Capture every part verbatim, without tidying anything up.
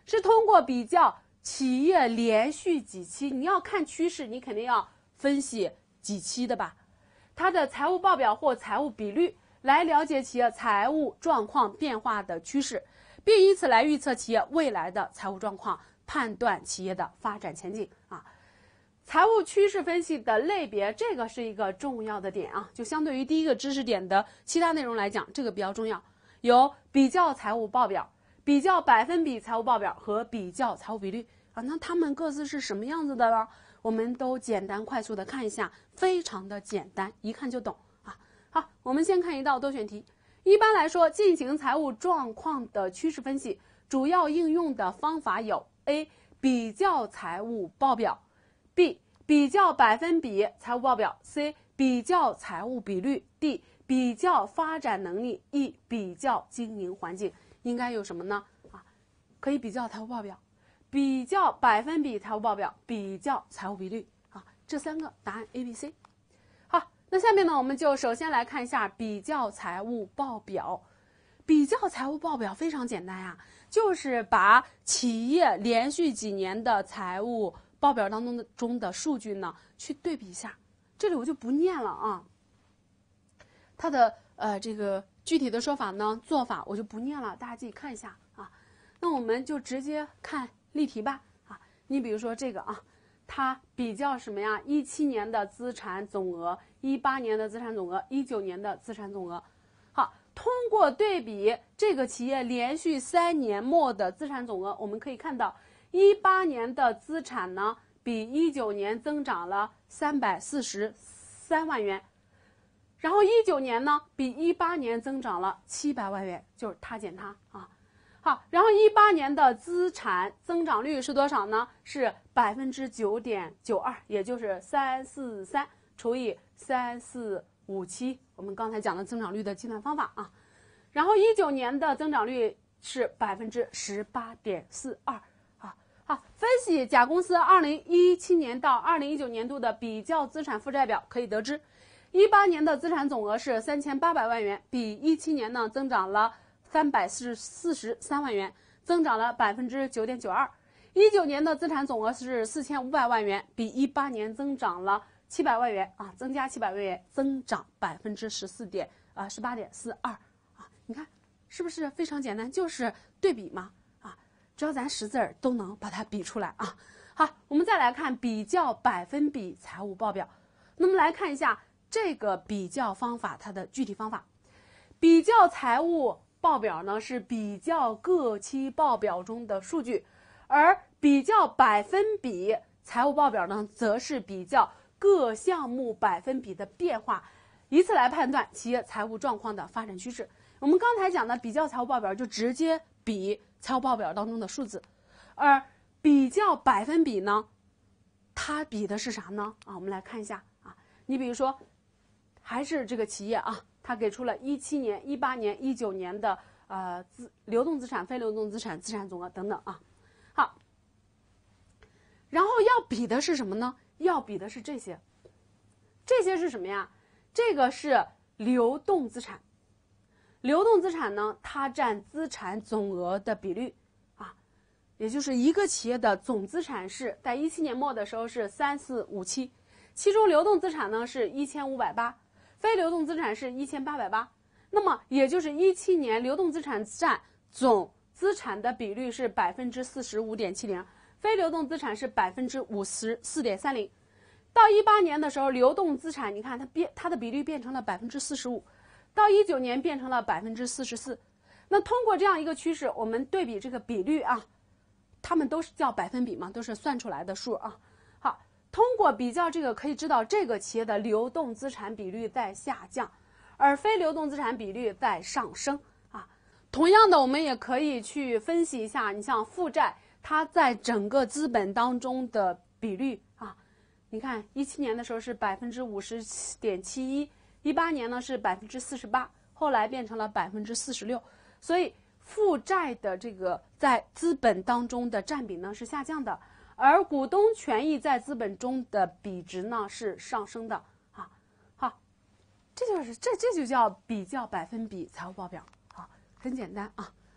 是通过比较企业连续几期，你要看趋势，你肯定要分析几期的吧，它的财务报表或财务比率，来了解企业财务状况变化的趋势，并以此来预测企业未来的财务状况，判断企业的发展前景啊。财务趋势分析的类别，这个是一个重要的点啊，就相对于第一个知识点的其他内容来讲，这个比较重要。有比较财务报表、比较百分比财务报表和比较财务比率啊，那它们各自是什么样子的呢？我们都简单快速的看一下，非常的简单，一看就懂啊。好，我们先看一道多选题。一般来说，进行财务状况的趋势分析，主要应用的方法有 A. 比较财务报表 B. 比较百分比财务报表 C. 比较财务比率 D. 比较发展能力 E. 比较经营环境。应该有什么呢？啊，可以比较财务报表，比较百分比财务报表，比较财务比率啊，这三个答案 A、B、C。好，那下面呢，我们就首先来看一下比较财务报表。比较财务报表非常简单呀，就是把企业连续几年的财务报表当中的中的数据呢，去对比一下。这里我就不念了啊，它的呃这个具体的说法呢，做法我就不念了，大家自己看一下啊。那我们就直接看例题吧啊。你比如说这个啊，它比较什么呀？一七年的资产总额，一八年的资产总额，一九年的资产总额。好，通过对比这个企业连续三年末的资产总额，我们可以看到，一八年的资产呢比一九年增长了三百四十三万元，然后一九年呢比一八年增长了七百万元，就是它减它啊。好，然后一八年的资产增长率是多少呢？是百分之九点九二，也就是三四三除以三四五七，我们刚才讲的增长率的计算方法啊。然后一九年的增长率是百分之十八点四二啊。好，分析甲公司二零一七年到二零一九年度的比较资产负债表，可以得知，一八年的资产总额是三千八百万元，比一七年呢增长了三百四十三万元，增长了百分之九点九二。一九年的资产总额是四千五百万元，比一八年增长了七百万元啊，增加七百万元，增长百分之十四点啊十八点四二啊，你看是不是非常简单？就是对比嘛啊，只要咱识字儿都能把它比出来啊。好，我们再来看比较百分比财务报表。那么来看一下这个比较方法它的具体方法。比较财务报表呢是比较各期报表中的数据，而比较百分比财务报表呢则是比较各项目百分比的变化，以此来判断企业财务状况的发展趋势。我们刚才讲的比较财务报表就直接比财务报表当中的数字，而比较百分比呢，它比的是啥呢？啊，我们来看一下啊，你比如说，还是这个企业啊，它给出了一七年、一八年、一九年的呃资流动资产、非流动资产、资产总额等等啊。好，然后要比的是什么呢？要比的是这些，这些是什么呀？这个是流动资产。流动资产呢，它占资产总额的比率啊，也就是一个企业的总资产是在一七年末的时候是三四五七，其中流动资产呢是一千五百八，非流动资产是一千八百八。那么也就是一七年流动资产占总资产的比率是百分之四十五点七零，非流动资产是百分之五十四点三零。到一八年的时候，流动资产你看它变它的比率变成了百分之四十五。到一九年变成了百分之四十四，那通过这样一个趋势，我们对比这个比率啊，它们都是叫百分比嘛，都是算出来的数啊。好，通过比较这个可以知道，这个企业的流动资产比率在下降，而非流动资产比率在上升啊。同样的，我们也可以去分析一下，你像负债，它在整个资本当中的比率啊，你看一七年的时候是百分之五十点七一。一八年呢是百分之四十八，后来变成了百分之四十六，所以负债的这个在资本当中的占比呢是下降的，而股东权益在资本中的比值呢是上升的啊。好，这就是这这就叫比较百分比财务报表啊，很简单啊。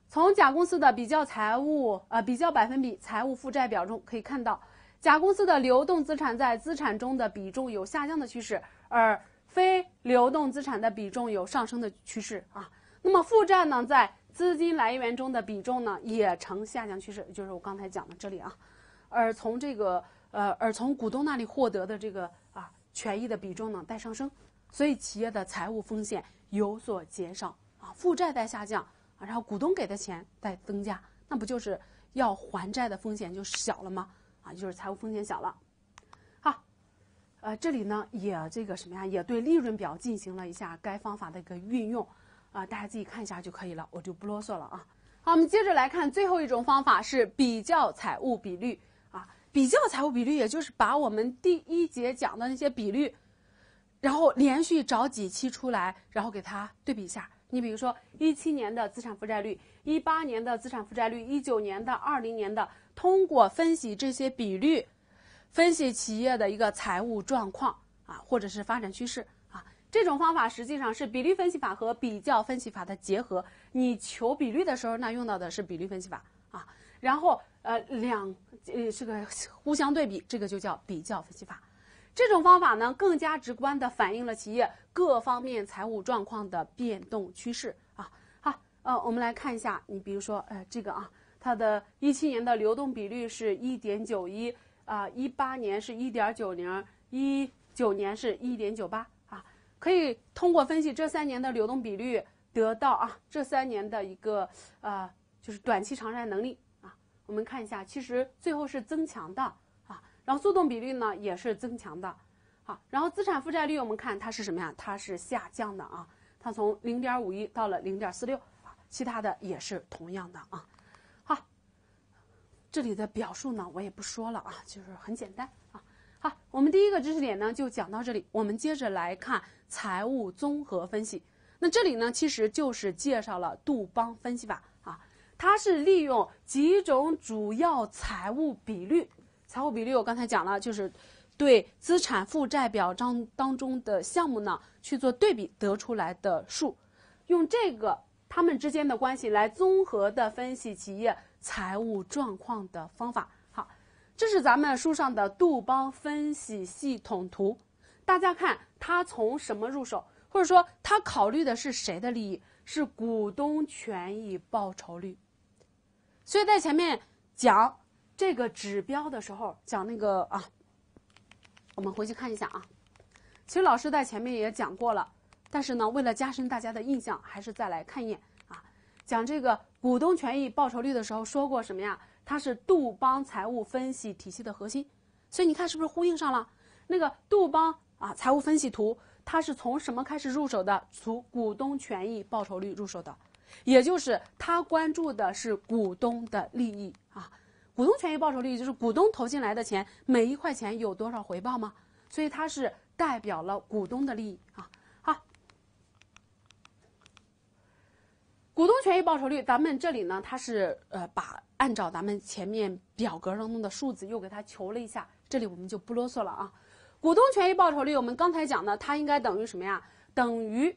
从甲公司的比较财务呃比较百分比财务负债表中可以看到，甲公司的流动资产在资产中的比重有下降的趋势，而非流动资产的比重有上升的趋势啊。那么负债呢，在资金来源中的比重呢也呈下降趋势，就是我刚才讲的这里啊。而从这个呃而从股东那里获得的这个啊权益的比重呢在上升，所以企业的财务风险有所减少啊，负债在下降啊，然后股东给的钱在增加，那不就是要还债的风险就小了吗？啊，就是财务风险小了。好，呃，这里呢也这个什么呀，也对利润表进行了一下该方法的一个运用啊，大家自己看一下就可以了，我就不啰嗦了啊。好，我们接着来看最后一种方法是比较财务比率啊，比较财务比率也就是把我们第一节讲的那些比率，然后连续找几期出来，然后给它对比一下。你比如说一七年的资产负债率，一八年的资产负债率，一九年的，二零年的，通过分析这些比率，分析企业的一个财务状况啊，或者是发展趋势啊。这种方法实际上是比率分析法和比较分析法的结合。你求比率的时候，那用到的是比率分析法啊，然后呃两呃这个互相对比，这个就叫比较分析法。这种方法呢，更加直观地反映了企业各方面财务状况的变动趋势啊。好，呃，我们来看一下，你比如说，呃，这个啊，它的一七年的流动比率是 一点九一 啊，一八年是 一点九零， 一九年是 一点九八 啊。可以通过分析这三年的流动比率，得到啊这三年的一个呃就是短期偿债能力啊。我们看一下，其实最后是增强的。然后速动比率呢也是增强的，好，然后资产负债率我们看它是什么呀？它是下降的啊，它从 零点五一 到了 零点四六 啊，其他的也是同样的啊。好，这里的表述呢我也不说了啊，就是很简单啊。好，我们第一个知识点呢就讲到这里，我们接着来看财务综合分析。那这里呢其实就是介绍了杜邦分析法啊，它是利用几种主要财务比率。财务比率我刚才讲了，就是对资产负债表章当中的项目呢去做对比得出来的数，用这个它们之间的关系来综合的分析企业财务状况的方法。好，这是咱们书上的杜邦分析系统图，大家看它从什么入手，或者说它考虑的是谁的利益？是股东权益报酬率。所以在前面讲这个指标的时候，讲那个啊，我们回去看一下啊。其实老师在前面也讲过了，但是呢，为了加深大家的印象，还是再来看一眼啊。讲这个股东权益报酬率的时候说过什么呀？它是杜邦财务分析体系的核心，所以你看是不是呼应上了？那个杜邦啊财务分析图，它是从什么开始入手的？从股东权益报酬率入手的，也就是他关注的是股东的利益啊。股东权益报酬率就是股东投进来的钱，每一块钱有多少回报吗？所以它是代表了股东的利益啊。好，股东权益报酬率，咱们这里呢，它是呃把按照咱们前面表格当中的数字又给它求了一下，这里我们就不啰嗦了啊。股东权益报酬率，我们刚才讲的，它应该等于什么呀？等于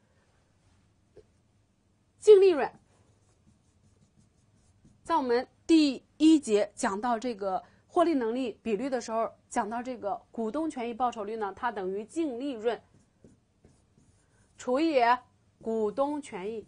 净利润。在我们第一节讲到这个获利能力比率的时候，讲到这个股东权益报酬率呢，它等于净利润除以股东权益。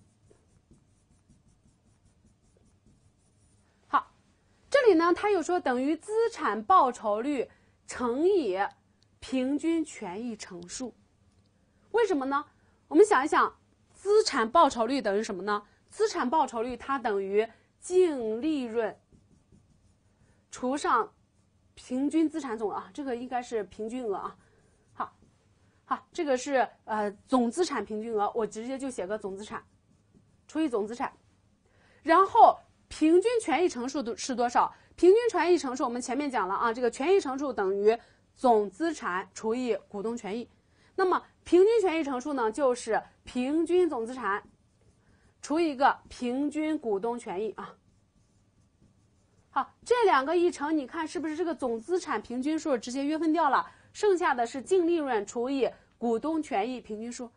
好，这里呢，它又说等于资产报酬率乘以平均权益乘数。为什么呢？我们想一想，资产报酬率等于什么呢？资产报酬率它等于净利润除上平均资产总额啊，这个应该是平均额啊。好，好，这个是呃总资产平均额，我直接就写个总资产除以总资产，然后平均权益乘数是多少？平均权益乘数我们前面讲了啊，这个权益乘数等于总资产除以股东权益。那么平均权益乘数呢，就是平均总资产除一个平均股东权益啊。好，这两个一乘，你看是不是这个总资产平均数直接约分掉了？剩下的是净利润除以股东权益平均数。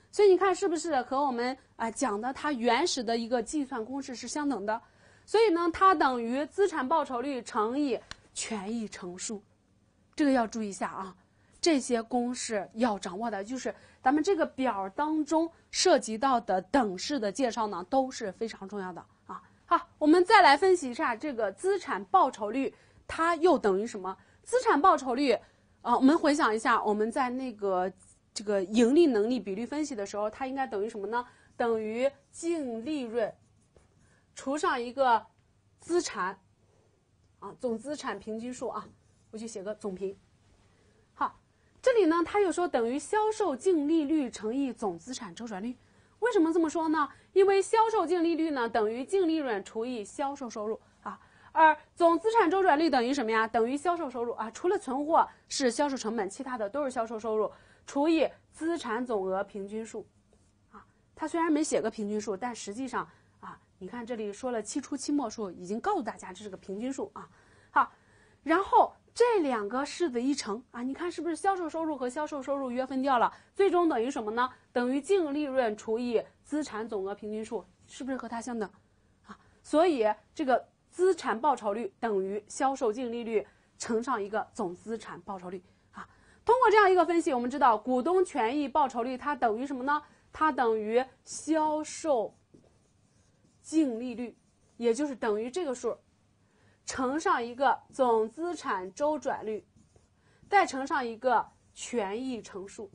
所以你看是不是和我们啊讲的它原始的一个计算公式是相等的？所以呢，它等于资产报酬率乘以权益乘数，这个要注意一下啊。这些公式要掌握的，就是咱们这个表当中涉及到的等式的介绍呢，都是非常重要的啊。好，我们再来分析一下这个资产报酬率，它又等于什么？资产报酬率啊，我们回想一下，我们在那个这个盈利能力比率分析的时候，它应该等于什么呢？等于净利润除上一个资产啊，总资产平均数啊，我就写个总平。好，这里呢，它又说等于销售净利率乘以总资产周转率。为什么这么说呢？因为销售净利率呢等于净利润除以销售收入啊，而总资产周转率等于什么呀？等于销售收入啊，除了存货是销售成本，其他的都是销售收入除以资产总额平均数啊。它虽然没写个平均数，但实际上啊，你看这里说了期初期末数，已经告诉大家这是个平均数啊。好，然后这两个式子一乘啊，你看是不是销售收入和销售收入约分掉了？最终等于什么呢？等于净利润除以资产总额平均数，是不是和它相等啊？所以这个资产报酬率等于销售净利率乘上一个总资产报酬率啊。通过这样一个分析，我们知道股东权益报酬率它等于什么呢？它等于销售净利率，也就是等于这个数乘上一个总资产周转率，再乘上一个权益乘数，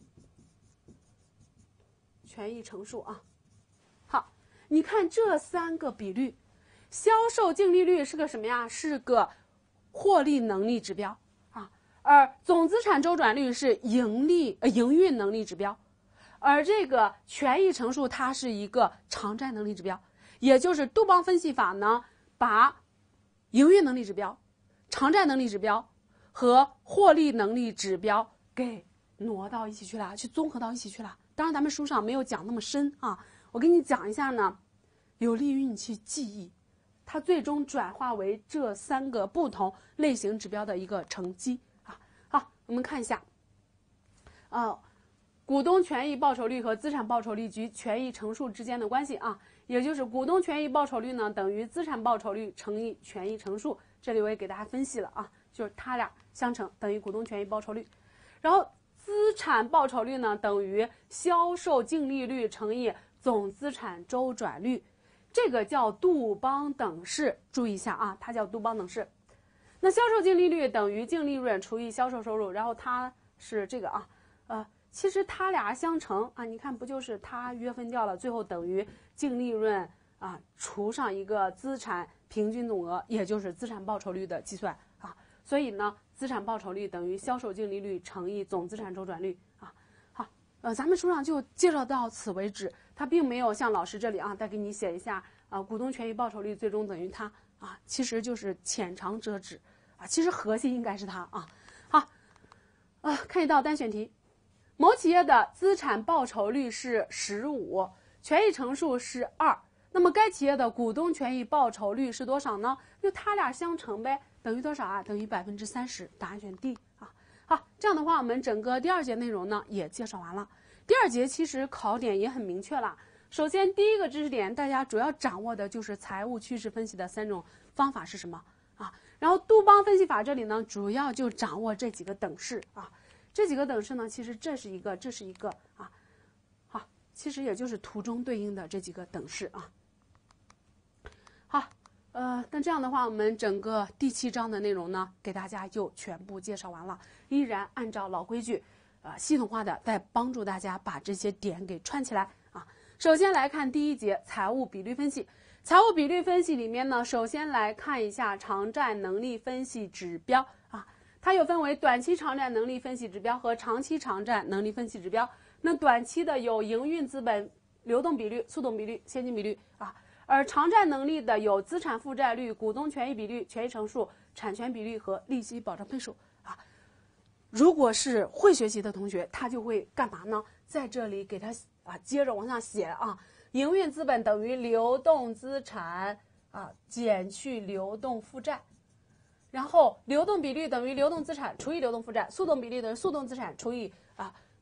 权益乘数啊。好，你看这三个比率，销售净利率是个什么呀？是个获利能力指标啊，而总资产周转率是盈利呃营运能力指标，而这个权益乘数它是一个偿债能力指标。也就是杜邦分析法呢，把营运能力指标、偿债能力指标和获利能力指标给挪到一起去了，去综合到一起去了。当然咱们书上没有讲那么深啊，我给你讲一下呢，有利于你去记忆，它最终转化为这三个不同类型指标的一个乘积啊。好，我们看一下，呃，股东权益报酬率和资产报酬率及权益乘数之间的关系啊。也就是股东权益报酬率呢等于资产报酬率乘以权益乘数，这里我也给大家分析了啊，就是它俩相乘等于股东权益报酬率，然后资产报酬率呢等于销售净利率乘以总资产周转率，这个叫杜邦等式，注意一下啊，它叫杜邦等式。那销售净利率等于净利润除以销售收入，然后它是这个啊，呃。其实它俩相乘啊，你看不就是它约分掉了，最后等于净利润啊除上一个资产平均总额，也就是资产报酬率的计算啊。所以呢，资产报酬率等于销售净利率乘以总资产周转率啊。好，呃，咱们书上就介绍到此为止，它并没有像老师这里啊再给你写一下啊，股东权益报酬率最终等于它啊，其实就是浅尝辄止啊，其实核心应该是它啊。好，啊，看一道单选题。某企业的资产报酬率是十五，权益乘数是二，那么该企业的股东权益报酬率是多少呢？就它俩相乘呗，等于多少啊？等于百分之三十，答案选 D 啊。好，这样的话，我们整个第二节内容呢也介绍完了。第二节其实考点也很明确了。首先，第一个知识点，大家主要掌握的就是财务趋势分析的三种方法是什么啊？然后杜邦分析法这里呢，主要就掌握这几个等式啊。这几个等式呢，其实这是一个，这是一个啊，好，其实也就是图中对应的这几个等式啊。好，呃，那这样的话，我们整个第七章的内容呢，给大家就全部介绍完了。依然按照老规矩，呃，系统化的在帮助大家把这些点给串起来啊。首先来看第一节财务比率分析。财务比率分析里面呢，首先来看一下偿债能力分析指标啊。它又分为短期偿债能力分析指标和长期偿债能力分析指标。那短期的有营运资本流动比率、速动比率、现金比率啊，而偿债能力的有资产负债率、股东权益比率、权益乘数、产权比率和利息保证倍数啊。如果是会学习的同学，他就会干嘛呢？在这里给他啊接着往下写啊，营运资本等于流动资产啊减去流动负债。然后流动比率等于流动资产除以流动负债，速动比率等于速动资产除以啊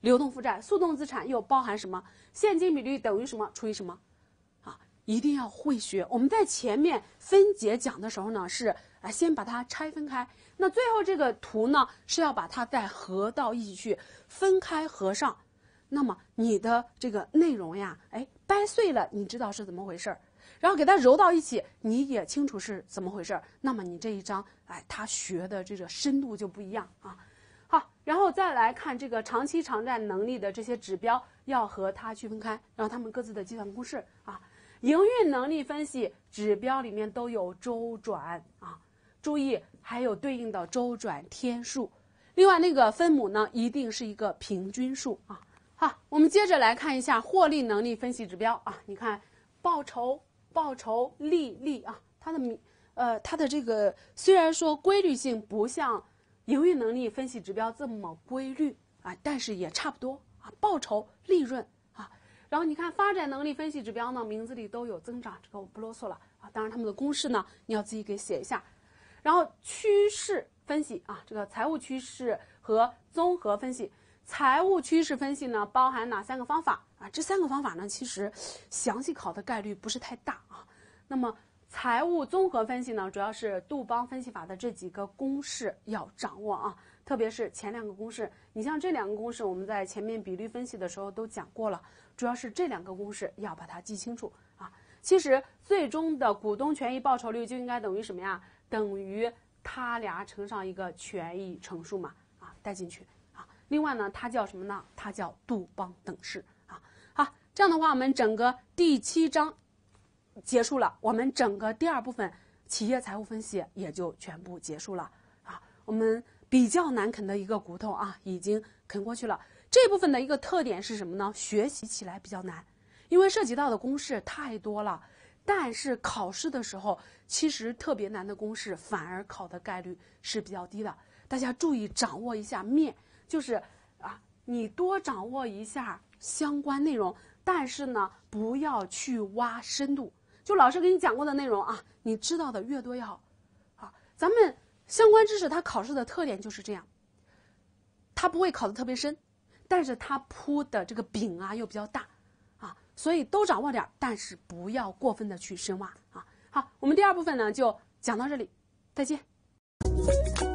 流动负债，速动资产又包含什么？现金比率等于什么除以什么？啊，一定要会学。我们在前面分解讲的时候呢，是啊先把它拆分开。那最后这个图呢，是要把它再合到一起去，分开合上。那么你的这个内容呀，哎，掰碎了，你知道是怎么回事儿，然后给它揉到一起，你也清楚是怎么回事儿。那么你这一章，哎，他学的这个深度就不一样啊。好，然后再来看这个长期偿债能力的这些指标，要和它区分开，然后它们各自的计算公式啊。营运能力分析指标里面都有周转啊，注意还有对应的周转天数。另外那个分母呢，一定是一个平均数啊。好，我们接着来看一下获利能力分析指标啊。你看报酬、报酬、利率啊，它的名呃它的这个虽然说规律性不像营运能力分析指标这么规律啊，但是也差不多啊。报酬、利润啊，然后你看发展能力分析指标呢，名字里都有增长，这个我不啰嗦了啊。当然它们的公式呢，你要自己给写一下。然后趋势分析啊，这个财务趋势和综合分析。财务趋势分析呢，包含哪三个方法啊？这三个方法呢，其实详细考的概率不是太大啊。那么财务综合分析呢，主要是杜邦分析法的这几个公式要掌握啊，特别是前两个公式。你像这两个公式，我们在前面比率分析的时候都讲过了，主要是这两个公式要把它记清楚啊。其实最终的股东权益报酬率就应该等于什么呀？等于它俩乘上一个权益乘数嘛啊，带进去。另外呢，它叫什么呢？它叫杜邦等式啊。好，这样的话，我们整个第七章结束了，我们整个第二部分企业财务分析也就全部结束了啊。我们比较难啃的一个骨头啊，已经啃过去了。这部分的一个特点是什么呢？学习起来比较难，因为涉及到的公式太多了。但是考试的时候，其实特别难的公式反而考的概率是比较低的。大家注意掌握一下面。就是啊，你多掌握一下相关内容，但是呢，不要去挖深度。就老师给你讲过的内容啊，你知道的越多越好。啊，咱们相关知识它考试的特点就是这样，它不会考得特别深，但是它铺的这个饼啊又比较大啊，所以都掌握点，但是不要过分的去深挖啊。好，我们第二部分呢就讲到这里，再见。